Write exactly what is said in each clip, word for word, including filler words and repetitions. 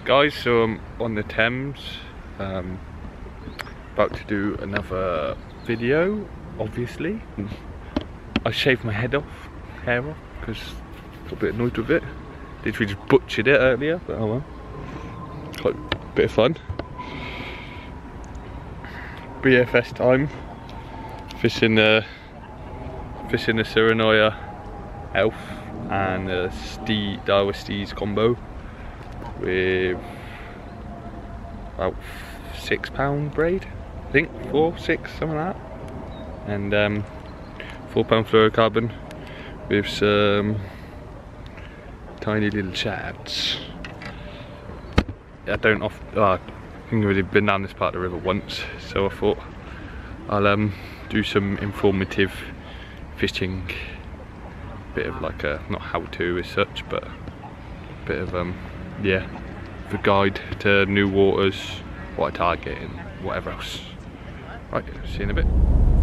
Guys, so I'm on the Thames, um, about to do another video, obviously. I shaved my head off, hair off, because I got a bit annoyed with it. Literally just butchered it earlier, but oh well. Quite a bit of fun. B F S time. Fishing the, fishing the Serenoia Elf and the Stee, Daiwa Steez combo with about six pound braid, I think, four, six, something like that, and um, four pound fluorocarbon with some tiny little chads. I don't off. Oh, I think I've already been down this part of the river once, so I thought I'll um, do some informative fishing, bit of like a not how to as such, but a bit of um. yeah, the guide to new waters, what I target and whatever else. Right, see you in a bit.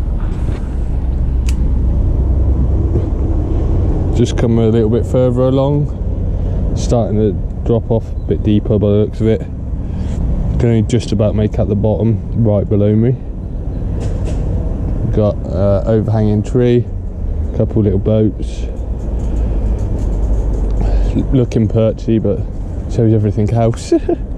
Just come a little bit further along, starting to drop off a bit deeper by the looks of it. Can only just about make out the bottom right below me. Got uh, overhanging tree, a couple little boats, looking perchy but shows everything else.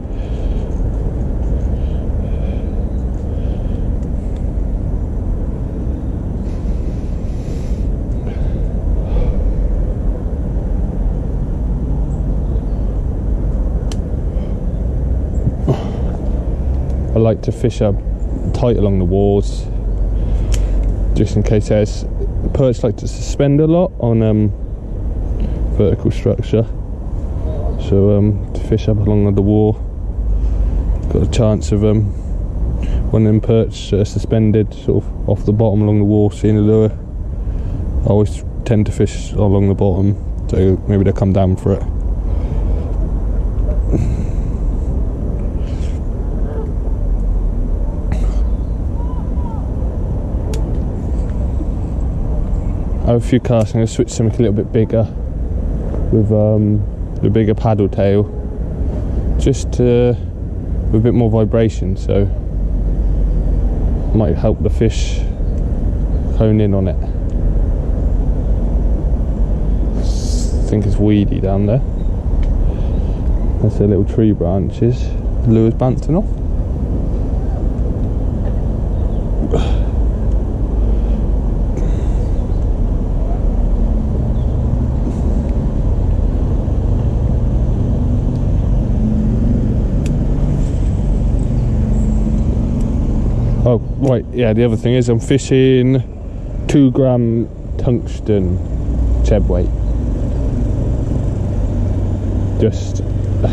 I like to fish up tight along the walls, just in case there's perch like to suspend a lot on um, vertical structure. So um, to fish up along the wall, got a chance of um, one of them perch uh, suspended sort of off the bottom along the wall, seeing the lure. I always tend to fish along the bottom, so maybe they'll come down for it. I have a few casts. I'm going to switch something a little bit bigger with um, the bigger paddle tail, just to, with a bit more vibration, so might help the fish hone in on it. I think it's weedy down there. That's the little tree branches. The lure's bouncing off. Oh, right, yeah, the other thing is I'm fishing two gram tungsten cheb weight. Just,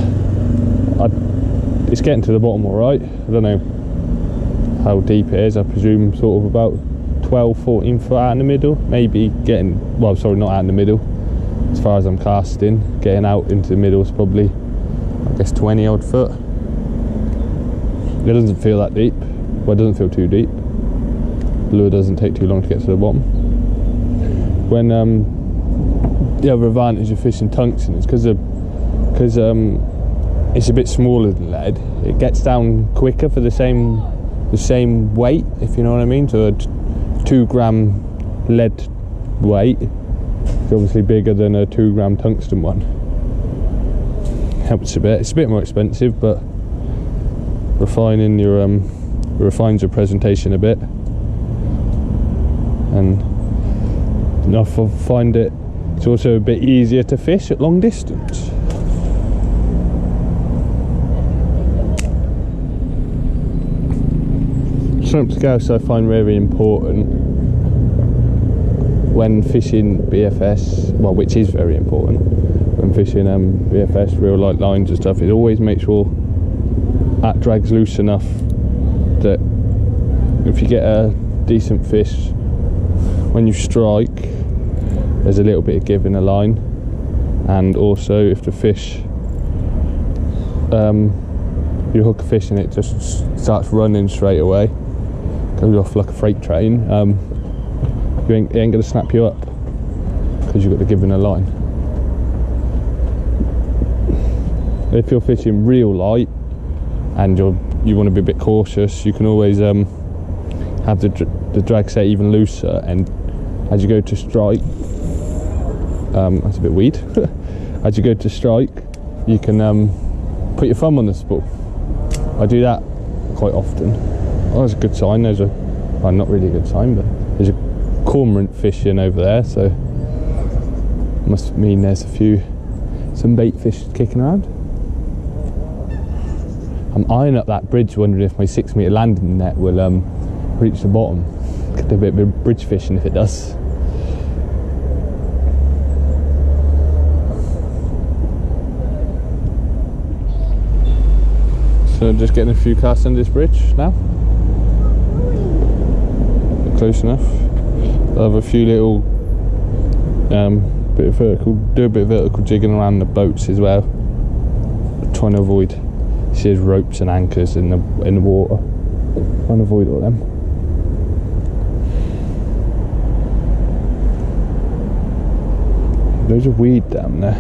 I, it's getting to the bottom alright. I don't know how deep it is. I presume sort of about twelve, fourteen foot out in the middle. Maybe getting, well, sorry, not out in the middle. As far as I'm casting, getting out into the middle is probably, I guess, twenty odd foot. It doesn't feel that deep. Well, it doesn't feel too deep. The lure doesn't take too long to get to the bottom. When um, the other advantage of fishing tungsten is because because um, it's a bit smaller than lead. It gets down quicker for the same the same weight, if you know what I mean. So a t two gram lead weight is obviously bigger than a two gram tungsten one. Helps a bit. It's a bit more expensive, but refining your um. refines your presentation a bit, and I find it it's also a bit easier to fish at long distance. Shrimp scouts I find very important when fishing B F S, well, which is very important when fishing um, B F S, real light lines and stuff, is always make sure that drag's loose enough that if you get a decent fish, when you strike there's a little bit of give in the line, and also if the fish um, you hook a fish and it just starts running straight away, goes off like a freight train, um, you ain't, it ain't going to snap you up because you've got the give in the line. if you're fishing real light and you're you want to be a bit cautious, you can always um, have the, the drag set even looser, and as you go to strike, um, that's a bit weird, as you go to strike you can um, put your thumb on the spool. I do that quite often. Oh, that's a good sign. There's a, well, not really a good sign, but there's a cormorant fishing over there, so must mean there's a few, some bait fish kicking around. I'm eyeing up that bridge, wondering if my six metre landing net will um, reach the bottom. Could do a bit of bridge fishing if it does. So just getting a few casts under this bridge now. Close enough. I'll have a few little um, bit of vertical, do a bit of vertical jigging around the boats as well. Trying to avoid, see there's ropes and anchors in the in the water. Trying to avoid all them. There's a weed down there.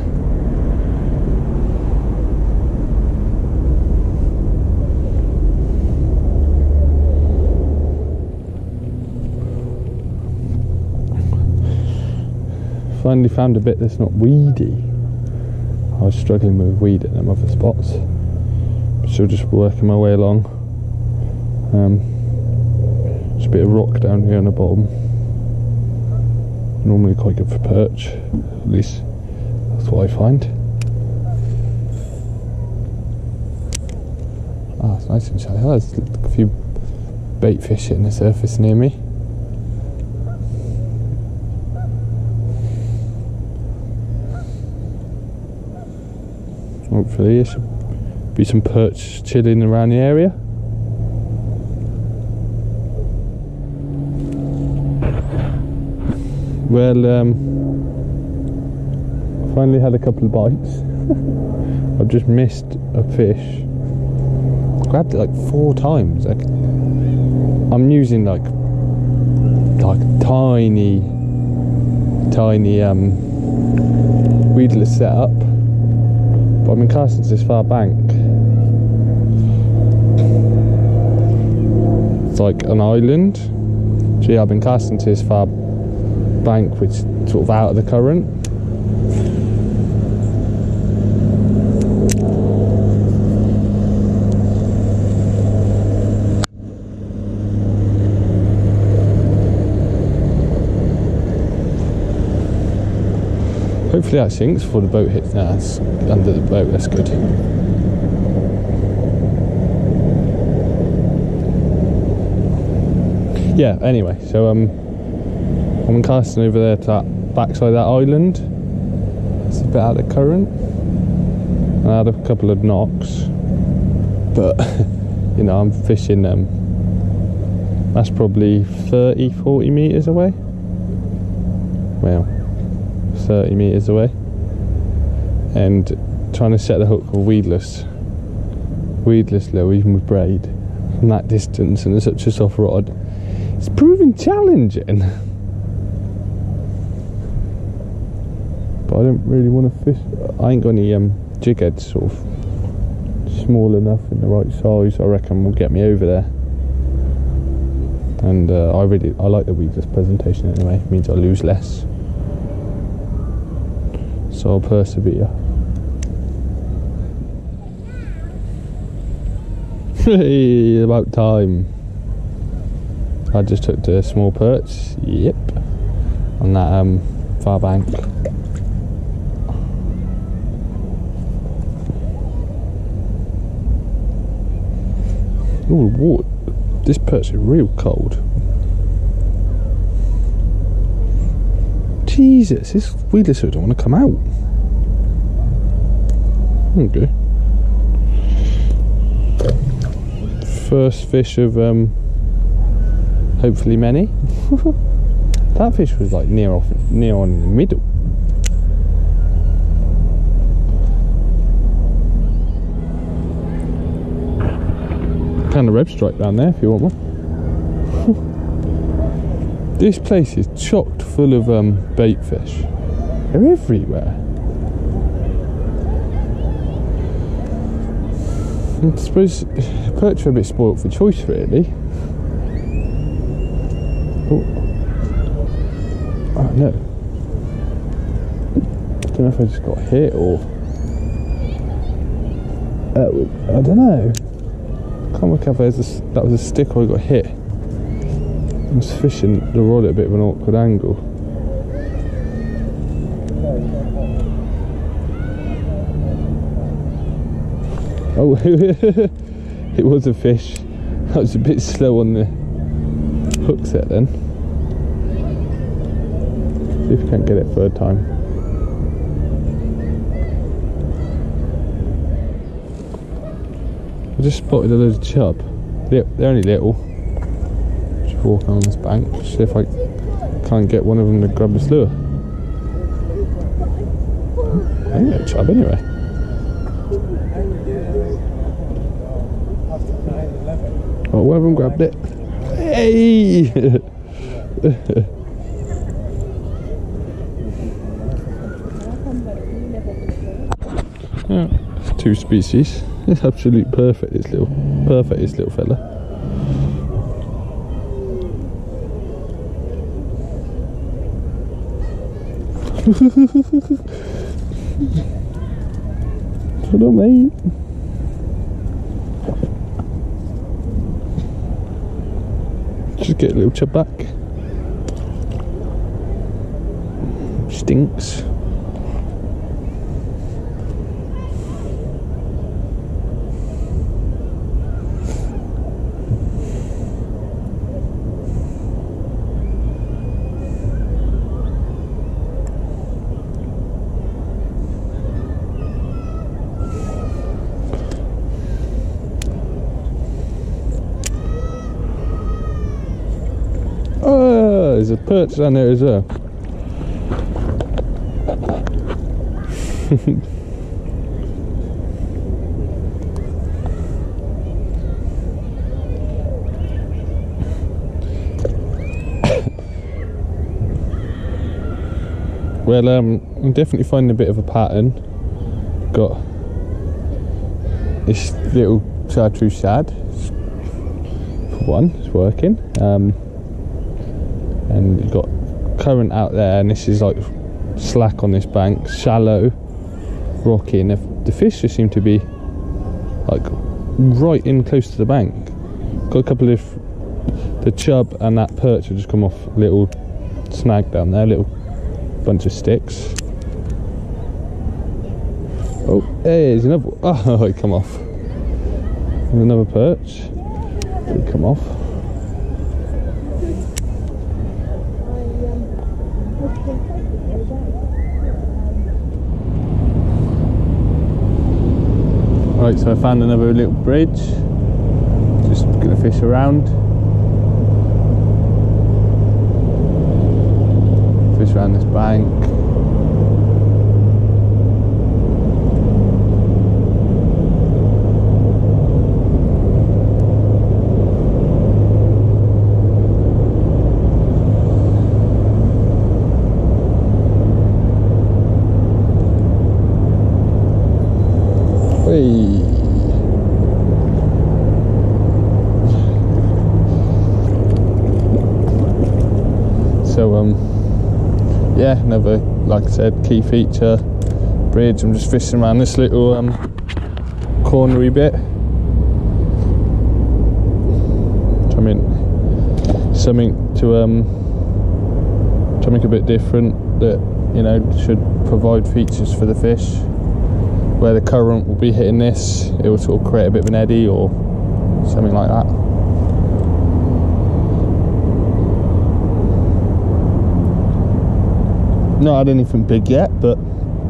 Finally found a bit that's not weedy. I was struggling with weed at them other spots. Still just working my way along. Um, there's a bit of rock down here on the bottom. Normally quite good for perch. At least that's what I find. Ah, it's nice and shallow. There's a few bait fish hitting the surface near me. Hopefully there should be some perch chilling around the area. Well, um, I finally had a couple of bites. I've just missed a fish. Grabbed it like four times. Like, I'm using like like tiny, tiny um, weedless setup. But I've been casting to this far bank. It's like an island. So yeah, I've been casting to this far bank, which is sort of out of the current. Hopefully that sinks before the boat hits. Nah, it's under the boat, that's good. Yeah, anyway, so um, I'm casting over there to that backside of that island. It's a bit out of the current. And I had a couple of knocks. But, you know, I'm fishing, um, that's probably thirty, forty metres away. Well, thirty metres away, and trying to set the hook with weedless weedless lure, even with braid, from that distance and such a soft rod, it's proving challenging. But I don't really want to fish. I ain't got any um, jig heads sort of small enough in the right size. I reckon will get me over there. And uh, I really I like the weedless presentation anyway. It means I lose less. So I'll persevere. Hey, about time. I just took the small perch, yep, on that um, far bank. Oh, water. This perch is real cold. Jesus, this weedless don't want to come out. Okay. First fish of um, hopefully many. That fish was like near off, near on in the middle. Kind of red stripe down there if you want one. This place is chocked full of um, bait fish. They're everywhere. I suppose perch are a bit spoilt for choice, really. Oh, oh no. I don't know if I just got hit or... Uh, I don't know. I can't work out if there's a, that was a stick or I got hit. I was fishing the rod at a bit of an awkward angle. Oh, it was a fish. I was a bit slow on the hook set then. See if we can't get it third time. I just spotted a load of chub. They're only little. Just walking on this bank. See if I can't get one of them to grab this lure. I ain't got a chub anyway. Oh, one of them grabbed it. Hey! Yeah, two species. It's absolutely perfect, this little, perfect, this little fella. Hold on, mate. Just get a little chub back. Stinks. Oh, there's a perch down there as well. Well, um, I'm definitely finding a bit of a pattern. Got this little chartreuse shad. For one, it's working. Um, and you've got current out there, and this is like slack on this bank, shallow, rocky, and the, the fish just seem to be like right in close to the bank. Got a couple of the chub and that perch have just come off a little snag down there, little bunch of sticks. Oh, hey, there's another. Oh, it come off. There's another perch. It come off. Right, so I found another little bridge. Just gonna fish around. Fish around this bank. So um yeah, another, like I said, key feature bridge. I'm just fishing around this little um cornery bit. I mean, something to um something a bit different that, you know, should provide features for the fish. Where the current will be hitting this, it will sort of create a bit of an eddy or something like that. Not had anything big yet, but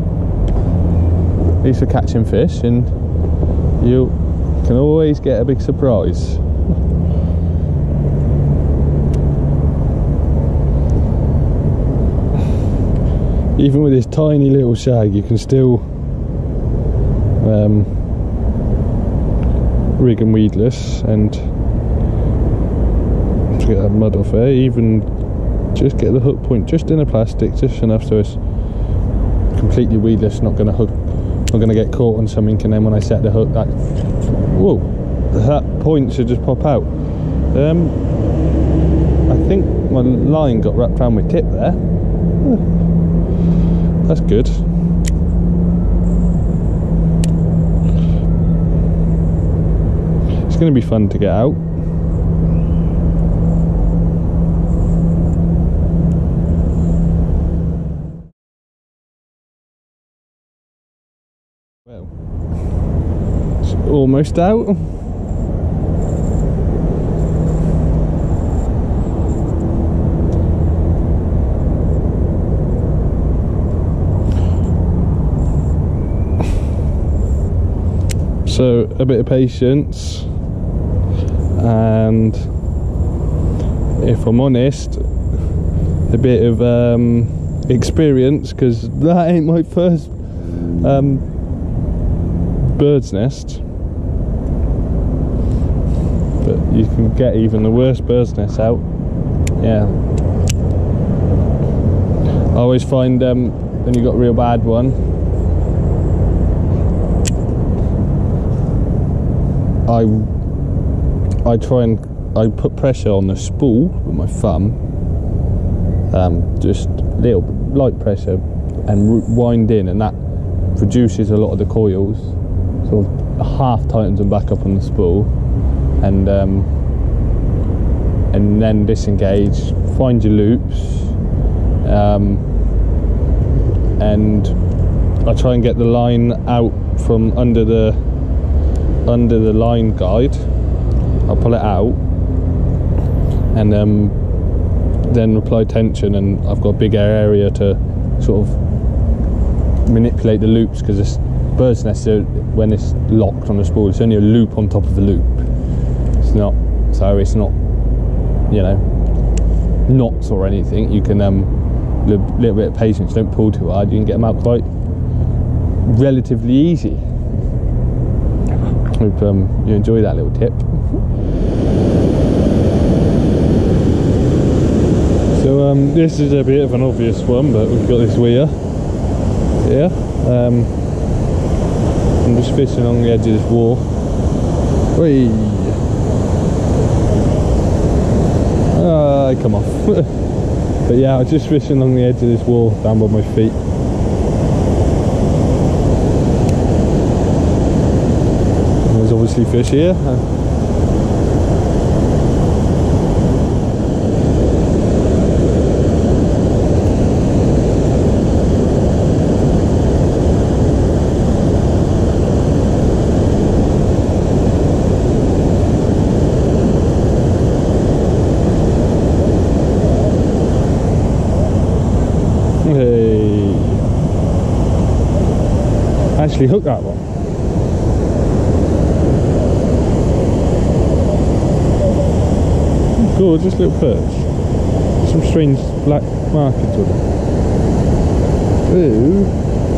at least for catching fish, and you can always get a big surprise. Even with this tiny little shag, you can still Um, rig and weedless and just get that mud off there. Even just get the hook point just in a plastic, just enough so it's completely weedless, not going to hook, not going to get caught on something, and then when I set the hook, that Whoa, that point should just pop out. Um, I think my line got wrapped around my tip there. That's good. It's going to be fun to get out. Well, it's almost out. So a bit of patience, and if I'm honest, a bit of um, experience, because that ain't my first um, bird's nest. But you can get even the worst bird's nest out. Yeah. I always find um, when you got a real bad one, I I try and I put pressure on the spool with my thumb, um, just little light pressure, and wind in, and that reduces a lot of the coils. Sort of half tightens them back up on the spool, and um, and then disengage. Find your loops, um, and I try and get the line out from under the. under the line guide. I'll pull it out and um, then apply tension, and I've got a big area to sort of manipulate the loops, because this bird's nest, when it's locked on the spool, it's only a loop on top of a loop. It's not, so it's not, you know, knots or anything. You can um, a little, little bit of patience, don't pull too hard, you can get them out quite relatively easy. Hope um, you enjoy that little tip. So um, this is a bit of an obvious one, but we've got this weir here. Um, I'm just fishing along the edge of this wall. Whee! Ah, come off. But yeah, I was just fishing along the edge of this wall down by my feet. There's obviously fish here. Hey, actually hooked that one. Gorgeous little perch. Some strange black markings on it. Ooh.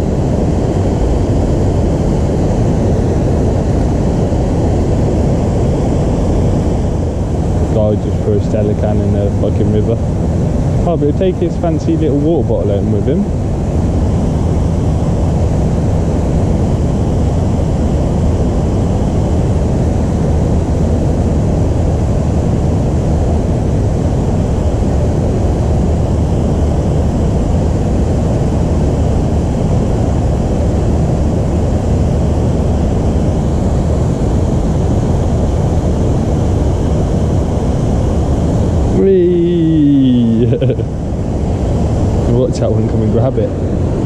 Guy just threw a Stella can in the fucking river. Oh, but he'll take his fancy little water bottle home with him. Watch out and come and grab it.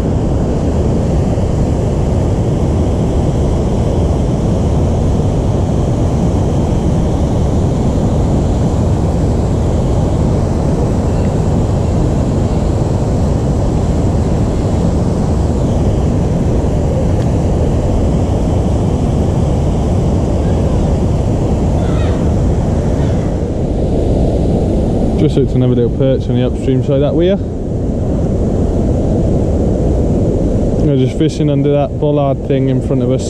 Just hooked another little perch on the upstream side of that weir. We're just fishing under that bollard thing in front of us.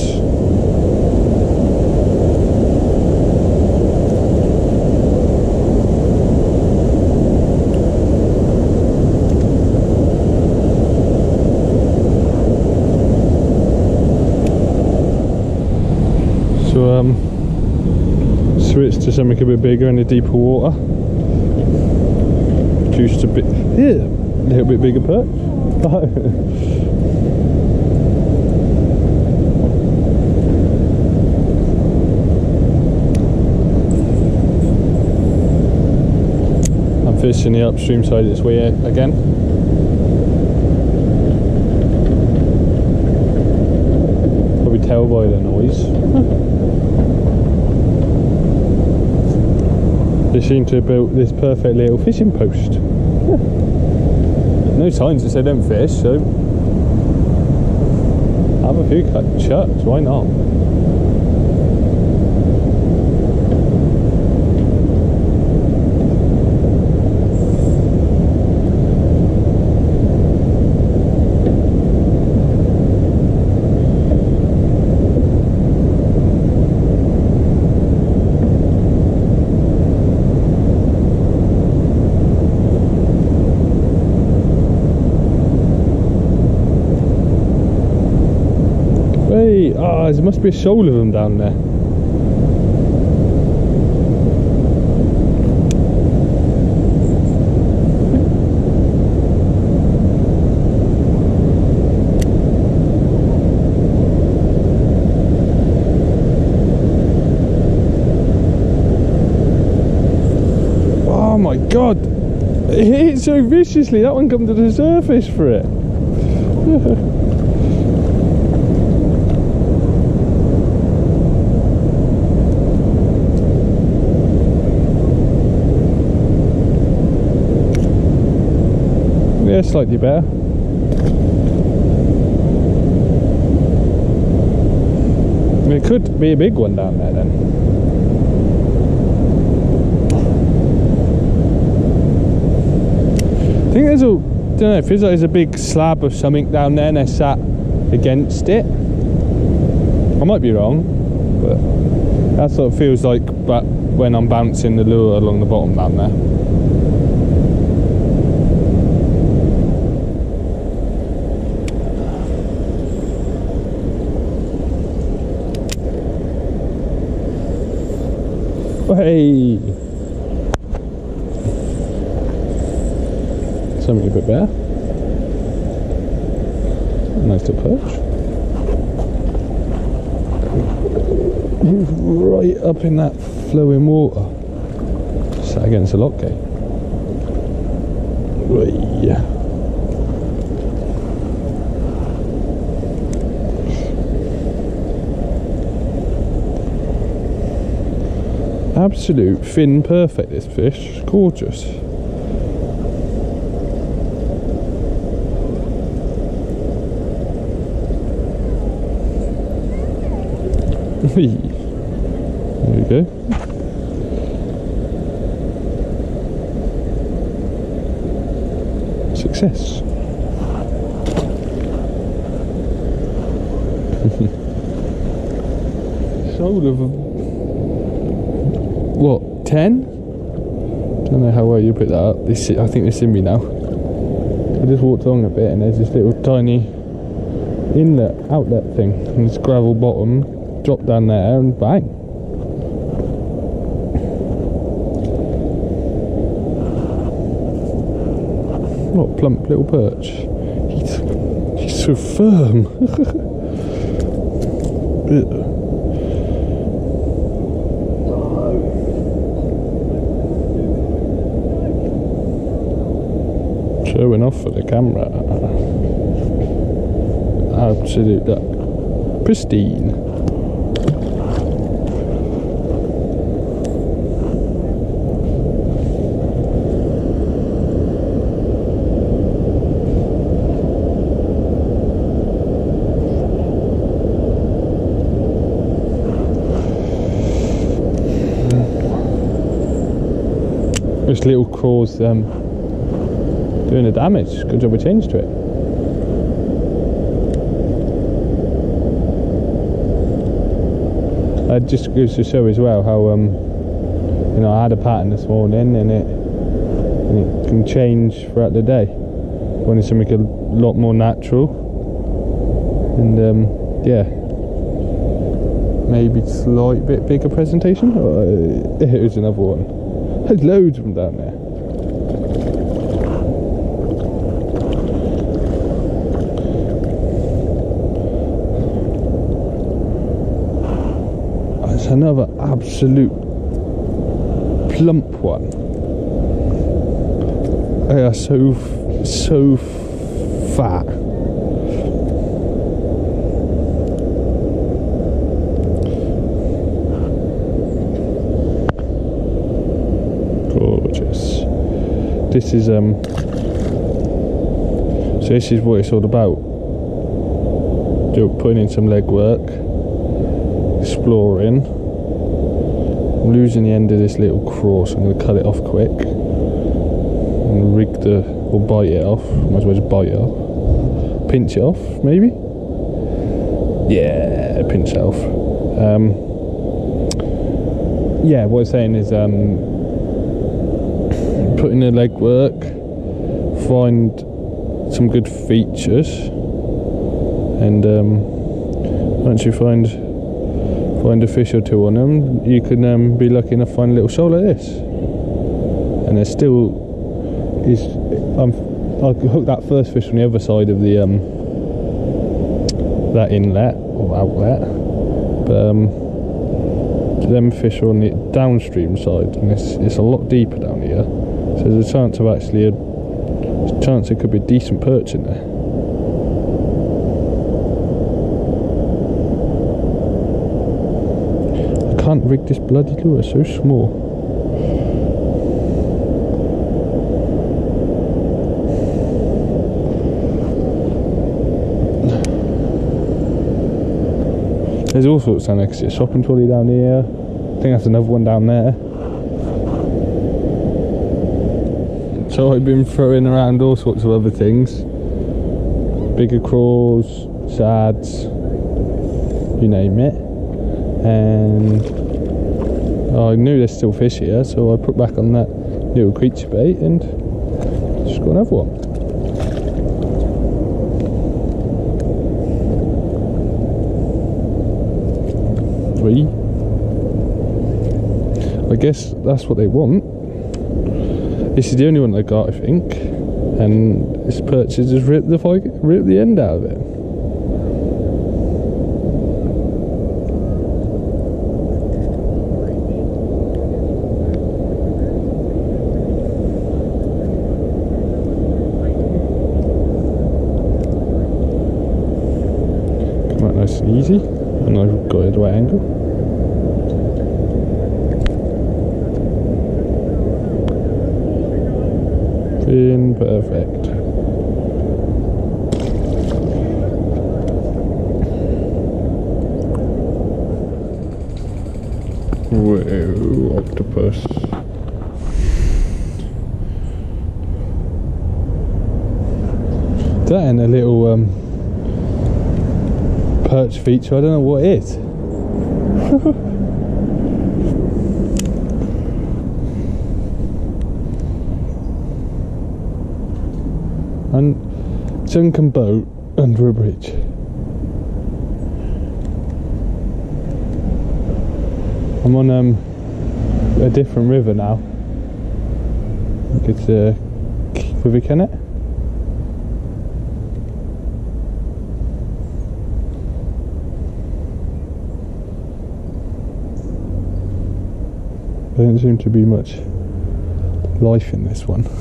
So um, switch to something a bit bigger in the deeper water. Produced a bit, yeah, a little bit bigger perch. I'm fishing the upstream side of this way again. Probably tell by the noise. They seem to have built this perfect little fishing post. Yeah. No signs that say don't fish, so have a few cut chucks, why not? Hey, ah, oh, there must be a shoal of them down there. Oh my god! It hit so viciously, that one come to the surface for it. Yeah, slightly better. I mean, it could be a big one down there then. I think there's a, I don't know, it feels like there's a big slab of something down there and they're sat against it. I might be wrong, but that's what it feels like but when I'm bouncing the lure along the bottom down there. Hey, something a bit better. Nice little perch. He's right up in that flowing water. Sat against the lock gate. Right. Absolute fin perfect, this fish. Gorgeous. There you go. Success. Shoal of what, ten? Don't know how well you put that up. This, I think they're in me now. I just walked along a bit and there's this little tiny inlet, outlet thing, and this gravel bottom, drop down there and bang. What a plump little perch. He's, he's so firm. Showing off for the camera. Absolute duck. Pristine. This little craw's um, doing the damage. Good job we changed to it. Uh, it just goes to show as well how um, you know, I had a pattern this morning and it, and it can change throughout the day. Wanting something a lot more natural, and um, yeah, maybe slight bit bigger presentation. Oh, here's another one. There's loads of them down there. That's another absolute plump one. They are so so fat. Gorgeous. This is um so this is what it's all about. Do putting in some leg work, exploring. I'm losing the end of this little craw, so I'm going to cut it off quick and rig the, or bite it off. Might as well just bite it off. Pinch it off, maybe? Yeah, pinch it off. Um, yeah, what I'm saying is um, put in the leg work, find some good features, and um, once you find find a fish or two on them, you can um, be lucky enough to find a little shoal like this. And there still is. Um, I hooked that first fish from the other side of the um, that inlet or outlet, but um, them fish are on the downstream side, and it's it's a lot deeper down here. So there's a chance of actually a, a chance it could be a decent perch in there. I can't rig this bloody lure, it's so small. There's all sorts down there, because it's a shopping trolley down here. I think that's another one down there. So I've been throwing around all sorts of other things. Bigger crawls, shads, you name it. And I knew there's still fish here, so I put back on that little creature bait and just got another one. Three. I guess that's what they want. This is the only one I got, I think, and this perch has just ripped the ripped the end out of it. Come out nice and easy, and I've got it at the right angle. In perfect. Whoa, octopus. That and a little um, perch feature, I don't know what it is. And sunken boat under a bridge. I'm on um, a different river now. I think it's uh, River Kennet. There doesn't seem to be much life in this one.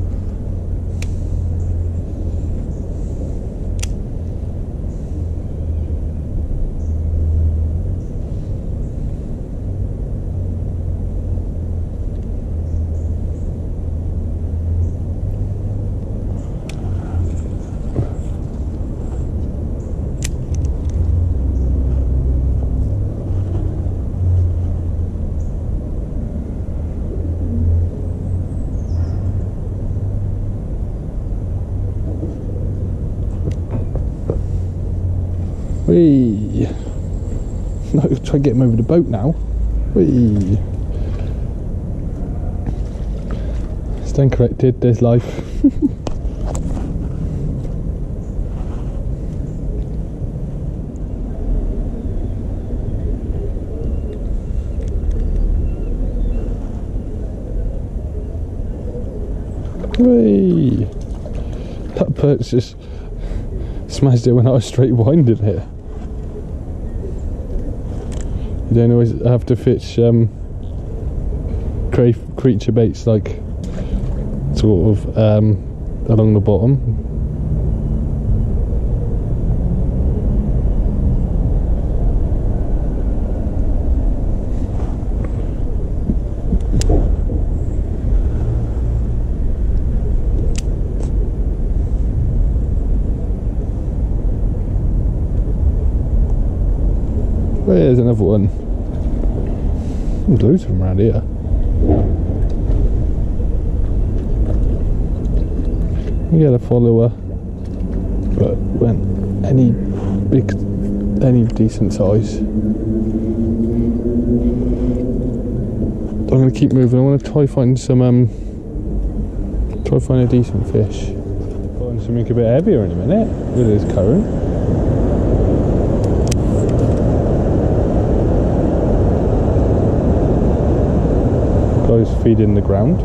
Whee! No, try and get him over the boat now. Whee! Stand corrected, there's life. Whee! That perch just smashed it when I was straight winding it. You don't always have to fish um, cra creature baits like sort of um, along the bottom. There's another one. There's loads of them around here. You get a follower, but when any big, any decent size. I'm going to keep moving. I want to try find some, um, try find a decent fish. Find something a bit heavier in a minute with this current. Guys feeding the ground.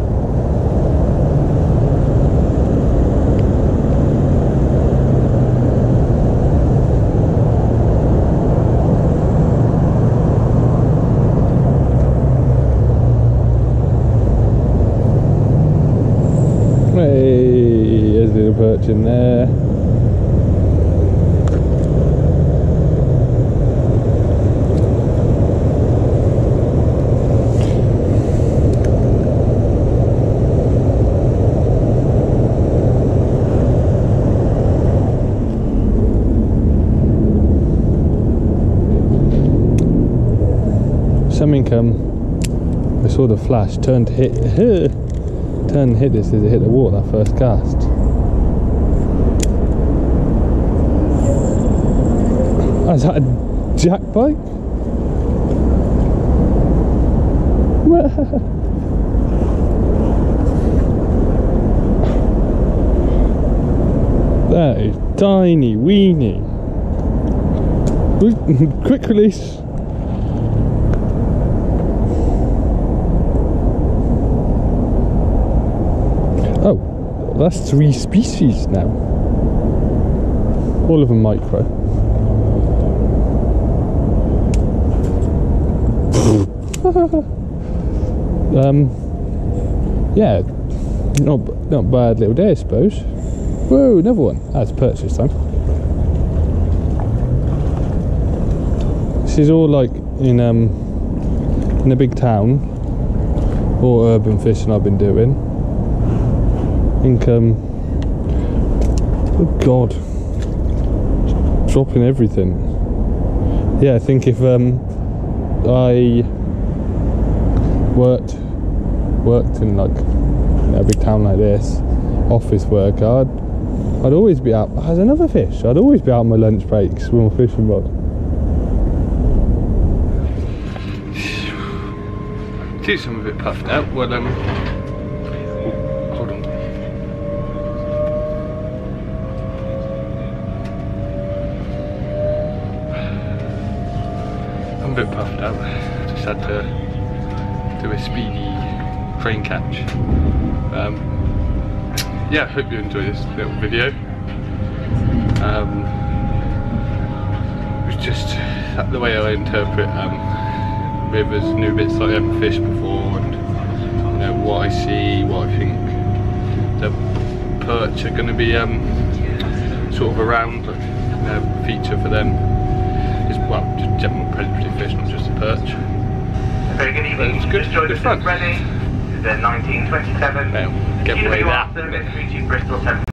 Hey, there's a little perch in there. Something um, I saw the flash, turned to hit, turned and hit this as it hit the water that first cast. Oh, is that a jack bite? That is tiny weeny. Quick release. Oh, that's three species now. All of them micro. um, yeah, not not bad little day, I suppose. Whoa, another one. That's perch this time. This is all like in um in a big town or urban fishing I've been doing. I think, um, oh god, dropping everything. Yeah, I think if um, I worked worked in like in a big town like this, office work, I'd I'd always be out. There's another fish. I'd always be out on my lunch breaks with my fishing rod. Geez, I'm a bit puffed out. Well, um. I'm a bit puffed out. Just had to do a speedy crane catch. Um, yeah, I hope you enjoy this little video. Um, it's just the way I interpret um, rivers, new bits that I haven't fished before, and you know what I see, what I think the perch are going to be um, sort of around, like, you know, feature for them. Well, just general predatory fish, not just a perch. Very good evening. It's good, Enjoy good the fun. Ready. The nineteen twenty-seven. Well, get away that. Bristol